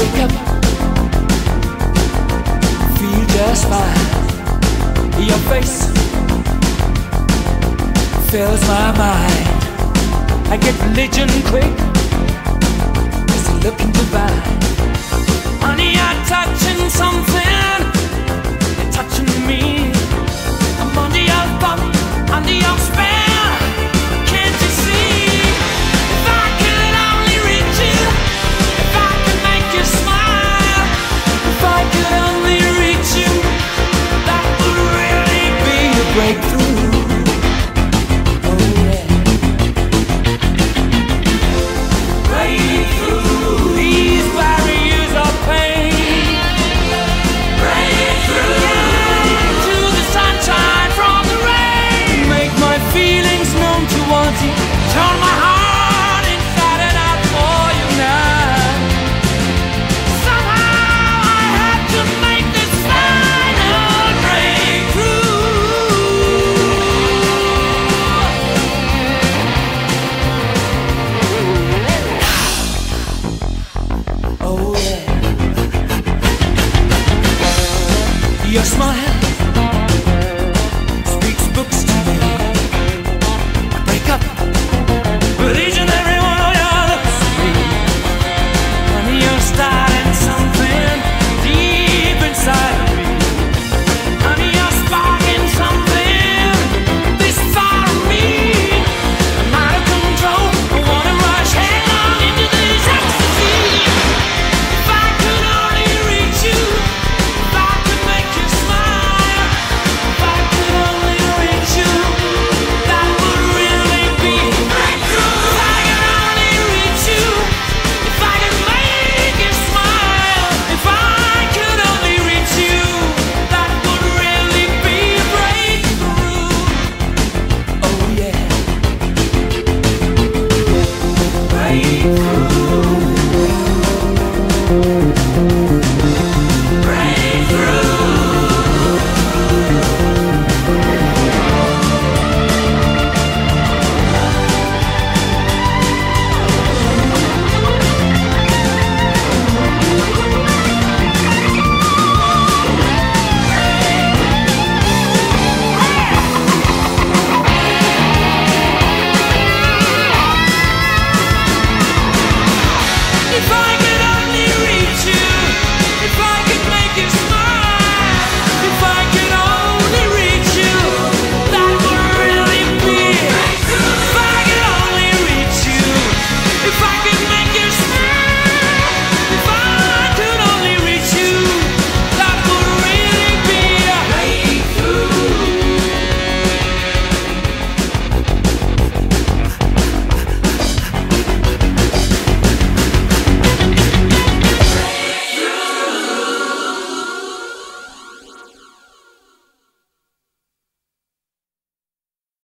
wake up, feel just fine. Your face fills my mind. I get religion quick, it's looking divine. Honey, you're touching something, you're touching me. I'm under your thumb, under your spell. Can't you see? If I could only reach you, if I could make you smile, if I could only reach you, that would really be a breakthrough. Turn my heart inside and out for you now. Somehow I have to make this final breakthrough. Oh yeah. Your smile